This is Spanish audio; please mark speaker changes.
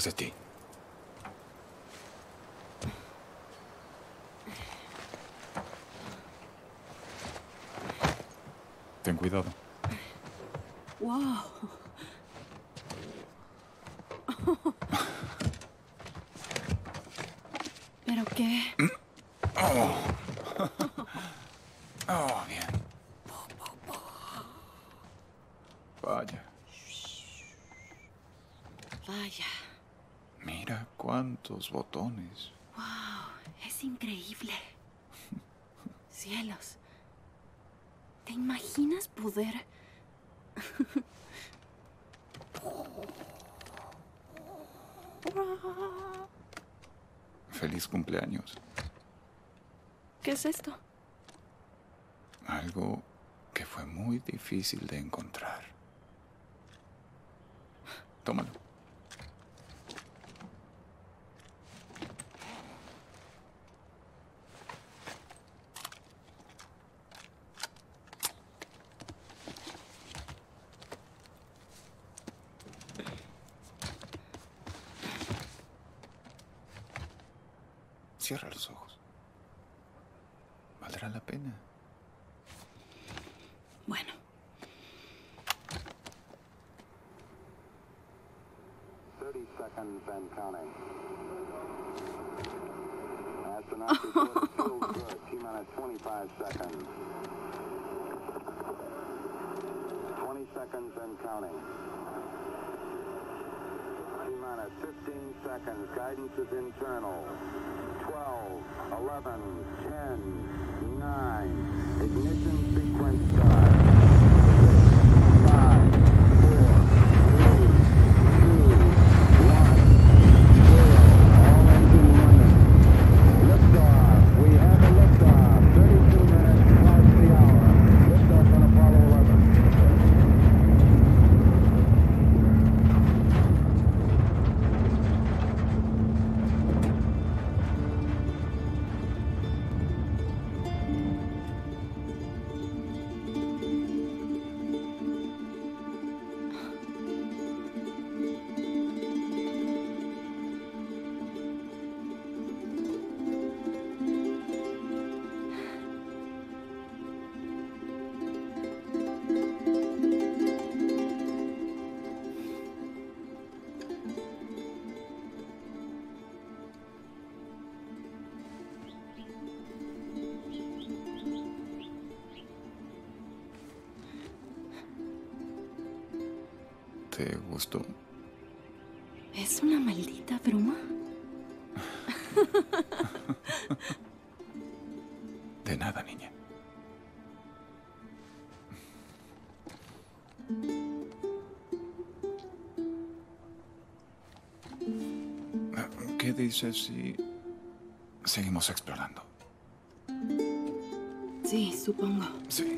Speaker 1: detrás de ti. Ten cuidado.
Speaker 2: Wow. ¿Pero qué?
Speaker 1: Oh, bien. Vaya.
Speaker 2: Vaya.
Speaker 1: Mira cuántos botones.
Speaker 2: Wow, es increíble. Cielos. ¿Te imaginas poder?
Speaker 1: Feliz cumpleaños.
Speaker 2: ¿Qué es esto?
Speaker 1: Algo que fue muy difícil de encontrar. Tómalo. Cierra los ojos. Valdrá la pena.
Speaker 2: Bueno.
Speaker 3: Seconds and counting. Astronauts report it feels good. T-minus 25 seconds. 20 seconds and counting. T-minus 15 seconds. Guidance is internal. 12, 11, 10, 9. Ignition sequence start. 5, 4, 3, 2, 1, 0. All engine running. Liftoff. We have a liftoff. 32 minutes past the hour. Liftoff on Apollo 11.
Speaker 1: ¿Te gustó?
Speaker 2: ¿Es una maldita broma?
Speaker 1: De nada, niña. ¿Qué dices si seguimos explorando?
Speaker 2: Sí, supongo.
Speaker 1: Sí.